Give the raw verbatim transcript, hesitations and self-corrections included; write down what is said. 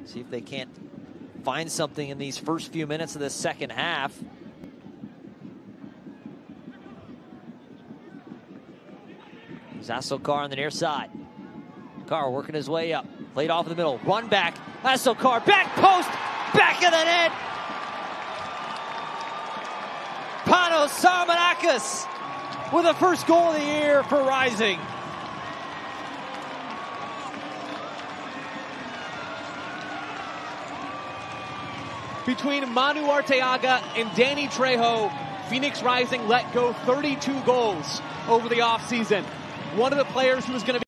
See if they can't find something in these first few minutes of the second half. Zasokar on the near side. Carr working his way up. Played off in the middle. Run back. Zasokar back post. Back of the net. Panos Armenakas with the first goal of the year for Rising. Between Manu Arteaga and Danny Trejo, Phoenix Rising let go thirty-two goals over the offseason. One of the players who was going to be